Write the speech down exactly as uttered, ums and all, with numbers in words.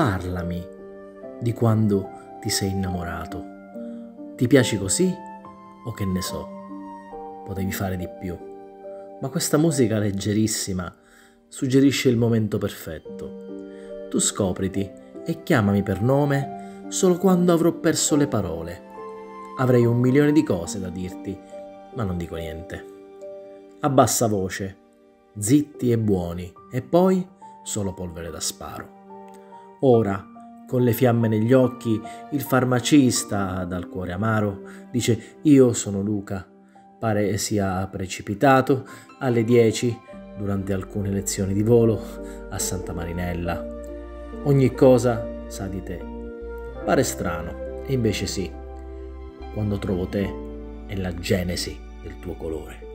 parlami di quando ti sei innamorato. Ti piaci così o che ne so, potevi fare di più. Ma questa musica leggerissima suggerisce il momento perfetto. Tu scopriti e chiamami per nome solo quando avrò perso le parole. Avrei un milione di cose da dirti, ma non dico niente. A bassa voce, zitti e buoni, e poi solo polvere da sparo. Ora, con le fiamme negli occhi, il farmacista dal cuore amaro dice: io sono Luca. Pare sia precipitato alle dieci durante alcune lezioni di volo a Santa Marinella. Ogni cosa sa di te. Pare strano, e invece sì, quando trovo te è la genesi del tuo colore.